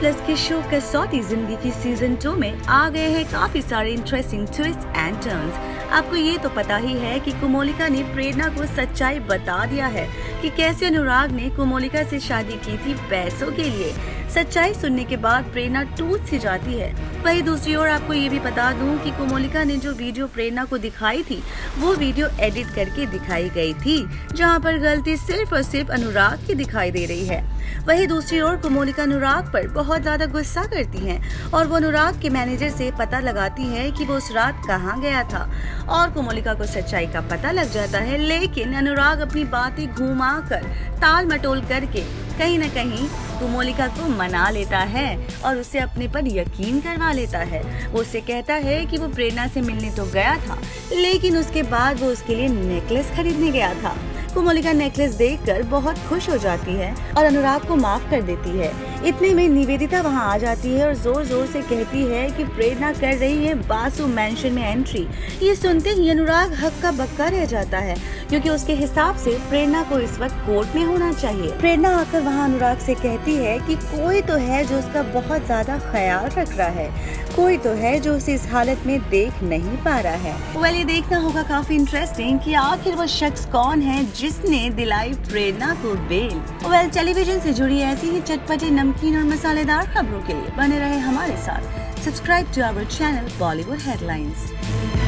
Plus के show कसौटी जिंदगी की सीजन 2 में आ गए हैं काफी सारे इंटरेस्टिंग ट्विस्ट एंड टर्न्स। आपको ये तो पता ही है कि कोमोलिका ने प्रेरणा को सच्चाई बता दिया है कि कैसे अनुराग ने कोमोलिका से शादी की थी पैसों के लिए। सच्चाई सुनने के बाद प्रेरणा टूट सी जाती है। वहीं दूसरी ओर आपको ये भी बता दूं कि कोमोलिका ने जो वीडियो प्रेरणा को दिखाई थी वो वीडियो एडिट करके दिखाई गई थी, जहां पर गलती सिर्फ और सिर्फ अनुराग की दिखाई दे रही है। वहीं दूसरी ओर कोमोलिका अनुराग पर बहुत ज्यादा गुस्सा करती हैं और वो अनुराग के मैनेजर से पता लगाती है कि वो उस रात कहां गया था और कोमोलिका को सच्चाई का पता लग जाता है। लेकिन अनुराग अपनी बातें घुमाकर टाल मटोल करके कहीं न कहीं कोमोलिका को मना लेता है और उसे अपने पर यकीन करवा लेता है। वो उससे कहता है कि वो प्रेरणा से मिलने तो गया था, लेकिन उसके बाद वो उसके लिए नेकलेस खरीदने गया था। कोमोलिका नेकलेस देखकर बहुत खुश हो जाती है और अनुराग को माफ कर देती है। इतने में निवेदिता वहां आ जाती है और जोर जोर से कहती है कि प्रेरणा कर रही है बासु मैंशन में एंट्री। ये सुनते ही अनुराग हक्का बक्का रह जाता है, क्योंकि उसके हिसाब से प्रेरणा को इस वक्त कोर्ट में होना चाहिए। प्रेरणा आकर वहां अनुराग से कहती है कि कोई तो है जो उसका बहुत ज्यादा ख्याल रख रहा है, कोई तो है जो उसे इस हालत में देख नहीं पा रहा है। ये देखना होगा काफी इंटरेस्टिंग कि आखिर वो शख्स कौन है जिसने दिलाई प्रेरणा को बेल। टेलीविजन से जुड़ी ऐसी ही चटपटी, नमकीन और मसालेदार खबरों के लिए बने रहे हमारे साथ। Subscribe to our channel Bollywood headlines.